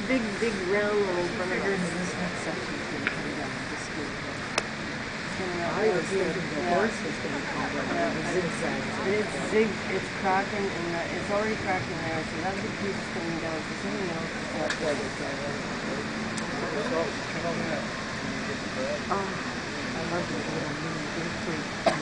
big round one in front of us. This next section is going to come down this way. I was thinking the horse was going to come down. It's cracking, and it's already cracking there, so that big piece is coming down. So something else is not quite as bad. Oh, I love these little mini big trees.